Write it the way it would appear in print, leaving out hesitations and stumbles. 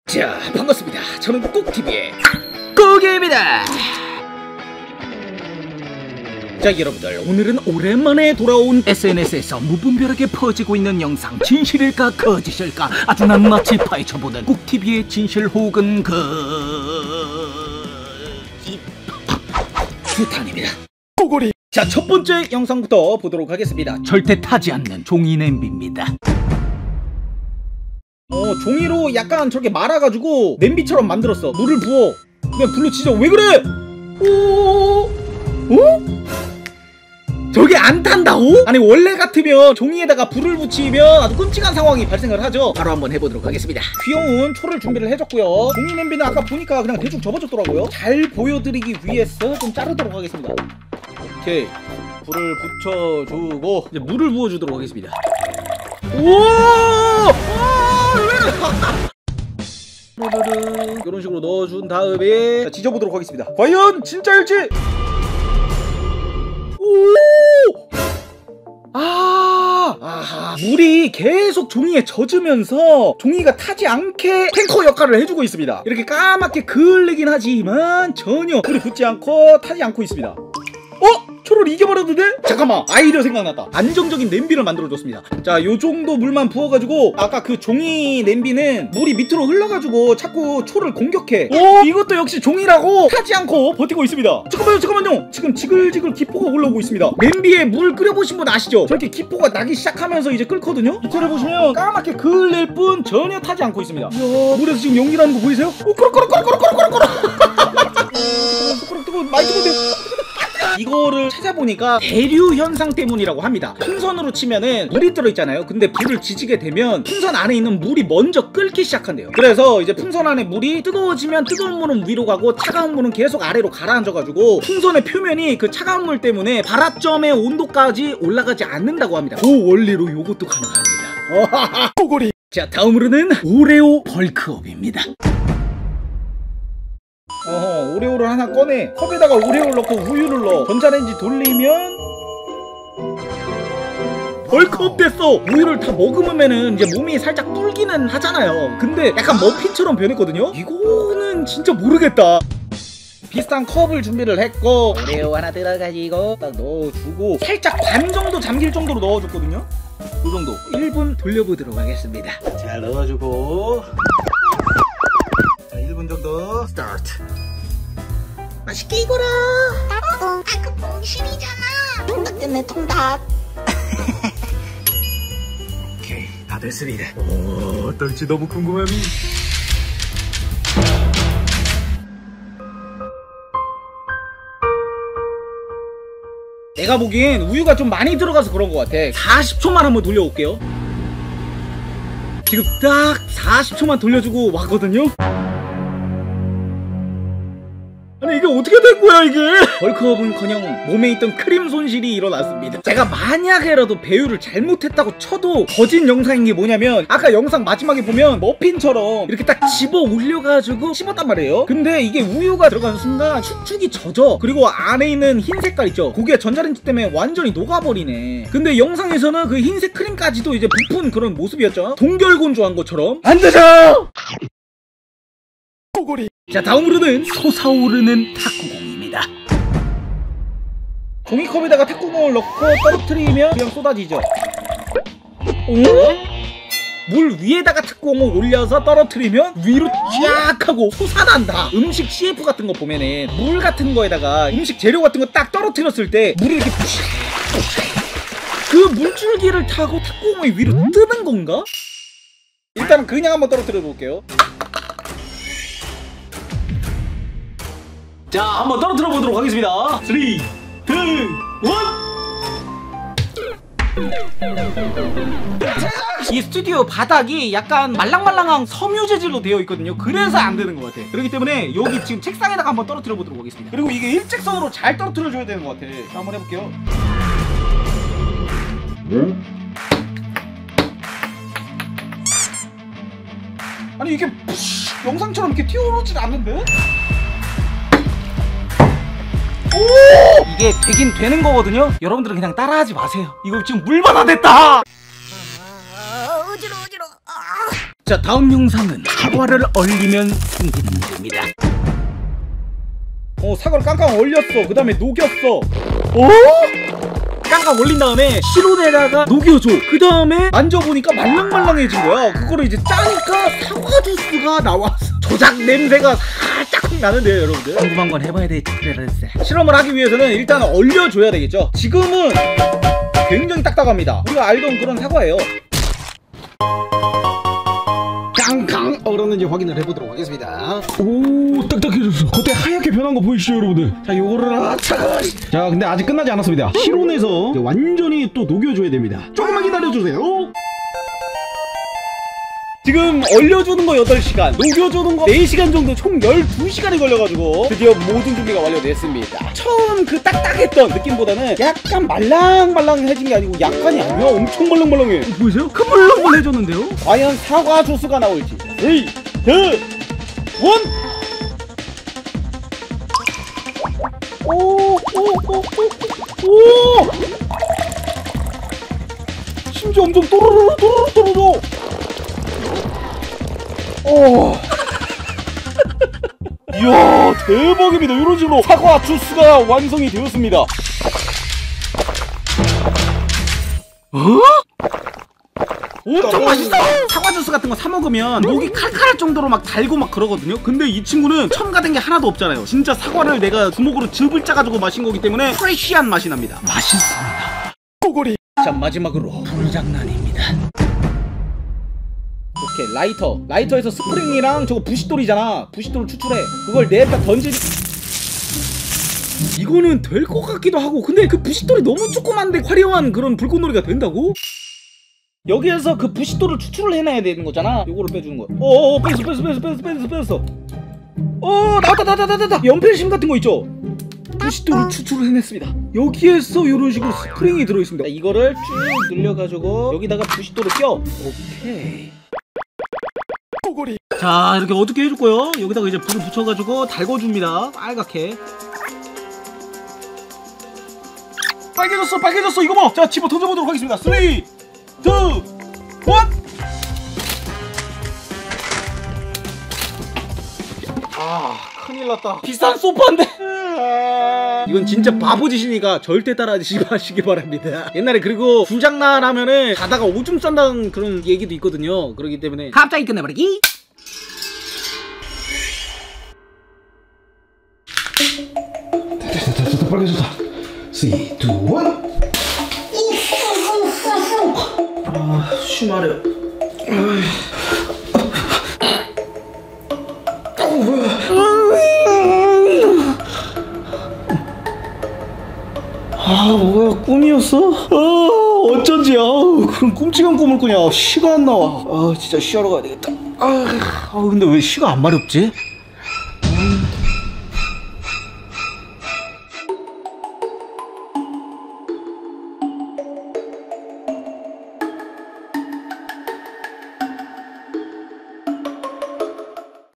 자, 반갑습니다. 저는 꾹TV의 꾹입니다. 자, 여러분들, 오늘은 오랜만에 돌아온 SNS에서 무분별하게 퍼지고 있는 영상, 진실일까 거짓일까 아주 낱낱이 파헤쳐보는 꾹TV의 진실 혹은 구탄입니다. 꼬골이. 자, 첫 번째 영상부터 보도록 하겠습니다. 절대 타지 않는 종이 냄비입니다. 종이로 약간 저렇게 말아가지고 냄비처럼 만들었어. 물을 부어. 그냥 불로 치죠. 왜 그래? 저게 안 탄다고? 아니, 원래 같으면 종이에다가 불을 붙이면 아주 끔찍한 상황이 발생을 하죠. 바로 한번 해보도록 하겠습니다. 귀여운 초를 준비를 해줬고요. 종이 냄비는 아까 보니까 그냥 대충 접어줬더라고요. 잘 보여드리기 위해서 좀 자르도록 하겠습니다. 오케이, 불을 붙여주고 이제 물을 부어주도록 하겠습니다. 이런 식으로 넣어준 다음에 자, 지져보도록 하겠습니다. 과연 진짜일지? 물이 계속 종이에 젖으면서 종이가 타지 않게 탱커 역할을 해주고 있습니다. 이렇게 까맣게 그을리긴 하지만 전혀 불이 붙지 않고 타지 않고 있습니다. 초를 이겨버렸는데? 잠깐만, 아이디어 생각났다. 안정적인 냄비를 만들어줬습니다. 자, 요정도 물만 부어가지고 아까 그 종이 냄비는 물이 밑으로 흘러가지고 자꾸 초를 공격해. 이것도 역시 종이라고 타지 않고 버티고 있습니다. 잠깐만요. 지금 지글지글 기포가 올라오고 있습니다. 냄비에 물 끓여보신 분 아시죠? 저렇게 기포가 나기 시작하면서 이제 끓거든요? 이틀을 보시면 까맣게 그을릴 뿐 전혀 타지 않고 있습니다. 이야, 물에서 지금 연기 나는 거 보이세요? 꼬르꼬르꼬르꼬르꼬르꼬르 뜨거워, 많이 뜨거운데. 이거를 찾아보니까 대류 현상 때문이라고 합니다. 풍선으로 치면은 물이 들어있잖아요. 근데 불을 지지게 되면 풍선 안에 있는 물이 먼저 끓기 시작한대요. 그래서 이제 풍선 안에 물이 뜨거워지면 뜨거운 물은 위로 가고 차가운 물은 계속 아래로 가라앉아가지고 풍선의 표면이 그 차가운 물 때문에 발화점의 온도까지 올라가지 않는다고 합니다. 그 원리로 요것도 가능합니다. 꼬골이. 자, 다음으로는 오레오 벌크업입니다. 오레오를 하나 꺼내. 컵에다가 오레오를 넣고 우유를 넣어. 전자레인지 돌리면 벌크업 됐어. 우유를 다 먹으면은 이제 몸이 살짝 불기는 하잖아요. 근데 약간 머핀처럼 변했거든요. 이거는 진짜 모르겠다. 비슷한 컵을 준비를 했고 오레오 하나 들어가지고 딱 넣어주고 살짝 반 정도 잠길 정도로 넣어줬거든요. 이 정도 1분 돌려보도록 하겠습니다. 잘 넣어주고 1분 정도 스타트. 맛있게 익어라. 그 봉신이잖아. 통닭 됐네, 통닭. 오케이, 다 됐습니다. 어떨지 너무 궁금함이. 내가 보기엔 우유가 좀 많이 들어가서 그런 것 같아. 40초만 한번 돌려볼게요. 지금 딱 40초만 돌려주고 왔거든요. 아니, 이게 어떻게 된 거야, 이게? 벌크업은커녕 몸에 있던 크림 손실이 일어났습니다. 제가 만약에라도 배율을 잘못했다고 쳐도 거짓 영상인 게 뭐냐면 아까 영상 마지막에 보면 머핀처럼 이렇게 딱 집어 올려가지고 씹었단 말이에요. 근데 이게 우유가 들어가는 순간 축축이 젖어. 그리고 안에 있는 흰 색깔 있죠? 그게 전자레인지 때문에 완전히 녹아버리네. 근데 영상에서는 그 흰색 크림까지도 이제 부푼 그런 모습이었죠? 동결건조한 것처럼. 안 되죠! 꼬골이. 자, 다음으로는 솟아오르는 탁구공입니다. 종이컵에다가 탁구공을 넣고 떨어뜨리면 그냥 쏟아지죠. 물 위에다가 탁구공을 올려서 떨어뜨리면 위로 쫙 하고 솟아난다. 음식 CF 같은 거 보면은 물 같은 거에다가 음식 재료 같은 거 딱 떨어뜨렸을 때 물이 이렇게 그 물줄기를 타고 탁구공이 위로 뜨는 건가? 일단 그냥 한번 떨어뜨려 볼게요. 자, 한번 떨어뜨려 보도록 하겠습니다. 3, 2, 1. 이 스튜디오 바닥이 약간 말랑말랑한 섬유 재질로 되어 있거든요. 그래서 안 되는 것 같아. 그렇기 때문에 여기 지금 책상에다가 한번 떨어뜨려 보도록 하겠습니다. 그리고 이게 일직선으로 잘 떨어뜨려 줘야 되는 것 같아. 자, 한번 해볼게요. 아니, 이게 영상처럼 이렇게 튀어오르질 않는데? 이게 되긴 되는 거거든요. 여러분들은 그냥 따라하지 마세요. 이거 지금 물바다 됐다. 어지러워. 자, 다음 영상은 사과를 얼리면 생기는 문제입니다. 사과를 깡깡 얼렸어. 그 다음에 녹였어. 깡깡 올린 다음에 실온에다가 녹여줘. 그 다음에 만져보니까 말랑말랑해진 거야. 그거를 이제 짜니까 사과 주스가 나왔어. 조작 냄새가 살짝 나는데요, 여러분들. 궁금한 건 해봐야 되겠죠. 실험을 하기 위해서는 일단 얼려줘야 되겠죠. 지금은 굉장히 딱딱합니다. 우리가 알던 그런 사과예요. 깡깡 얼었는지 확인을 해보도록 하겠습니다. 오, 딱딱해졌어. 겉에 하얗게 변한 거 보이시죠, 여러분들? 자, 요거를 자, 근데 아직 끝나지 않았습니다. 실온에서 완전히 또 녹여줘야 됩니다. 조금만 기다려주세요. 지금 얼려주는 거 8시간, 녹여주는 거 4시간 정도, 총 12시간이 걸려가지고 드디어 모든 준비가 완료됐습니다. 처음 그 딱딱했던 느낌보다는 약간 말랑말랑해진 게 아니고 약간이 아니야. 엄청 말랑말랑해. 보이세요? 흐물흐물해졌는데요? 과연 사과 주스가 나올지. 3, 2, 1. 오! 심지어 엄청 또르르. 이야, 대박입니다. 이런 식으로 사과 주스가 완성이 되었습니다. 엄청 맛있어! 사과 주스 같은 거 사 먹으면 목이 칼칼할 정도로 막 달고 막 그러거든요. 근데 이 친구는 첨가된 게 하나도 없잖아요. 진짜 사과를 내가 주먹으로 즙을 짜가지고 마신 거기 때문에 프레쉬한 맛이 납니다. 맛있습니다. 꼬골이. 자, 마지막으로 불장난입니다. 오케이, 라이터에서 스프링이랑 저거 부싯돌이잖아. 부싯돌을 추출해. 그걸 내에다 던지. 이거는 될 것 같기도 하고. 근데 그 부싯돌이 너무 조그만데 화려한 그런 불꽃놀이가 된다고? 여기에서 그 부싯돌을 추출을 해놔야 되는 거잖아. 요거를 빼주는 거야. 뺐어. 나왔다. 연필심 같은 거 있죠? 부싯돌을 추출을 해냈습니다. 여기에서 이런 식으로 스프링이 들어있습니다. 이거를 쭉 늘려가지고 여기다가 부싯돌을 껴. 오케이. 자, 이렇게 어떻게 해줄 거예요? 여기다가 이제 불을 붙여가지고 달궈줍니다. 빨갛게. 빨개졌어. 이거 봐. 자, 집어 던져보도록 하겠습니다. 3, 2, 1. 큰일 났다. 비싼 소파인데. 이건 진짜 바보짓이니까 절대 따라하지 마시기 바랍니다. 옛날에 그리고 불장난 하면은 자다가 오줌 싼다는 그런 얘기도 있거든요. 그렇기 때문에 갑자기 끝내버리기. 됐다. 빨개졌다. 3, 2, 1. 쉬마려. 뭐야, 꿈이었어? 어쩐지 그런 끔찍한 꿈을 꾸냐. 쉬가 안 나와. 진짜 쉬하러 가야 되겠다. 근데 왜 쉬가 안 마렵지?